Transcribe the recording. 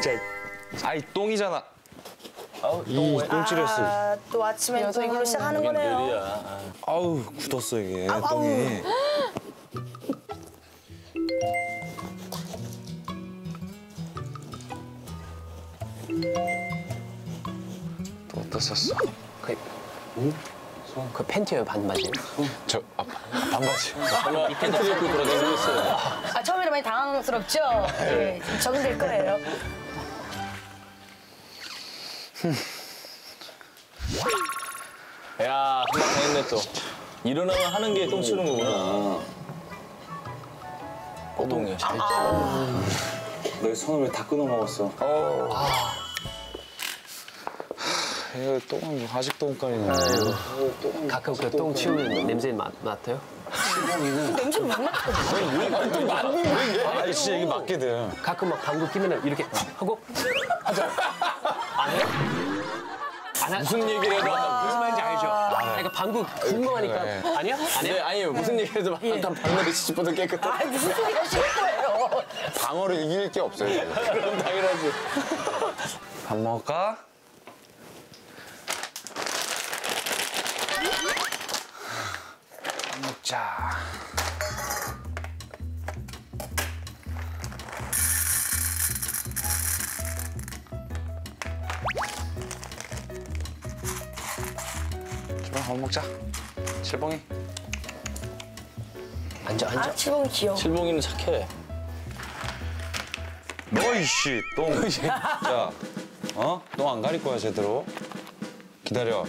진짜. 아이 똥이잖아. 이 똥칠했어. 아, 또 아침에 또 이걸로 시작하는 거네요. 아우 굳었어 이게 똥이. 또 어디다 썼어? 그 팬티예요, 반바지? 반바지. 이 팬티 입고 돌아다니고 있어요. 아, 처음에는 많이 당황스럽죠? 네, 적응될 거예요. 야, 한번 했네 또. 일어나면 하는 게 똥 치는 거구나. 똥이야. 너의 손을 왜 다 끊어 먹었어? 이거 똥은 아직도 똥깔이네. 가끔 그 똥 치우는 냄새 맡아요? 냄새 못 맡거든요. 아 진짜 이게 맞게 돼. 가끔 막 방구 끼면 이렇게 하고 하죠. 안 해요? 안 하, 무슨 얘기를 해도 무슨 말인지 알죠? 그러니까 방구 궁금하니까 그래. 아니야? 안 네, 해요? 아니에요. 무슨 얘기를 해도 약간 방울이 씹어도 깨끗해. 아, 무슨 소리 하시는 거예요? 방어를 이길 게 없어요. 지금. 그럼 당연하지. 밥 먹을까? 밥 먹자. 좋아, 밥 먹자. 칠봉이. 앉아. 아, 칠봉이 귀여워. 칠봉이는 착해. 너 이씨 똥. 자, 똥 안 가릴 거야 제대로. 기다려.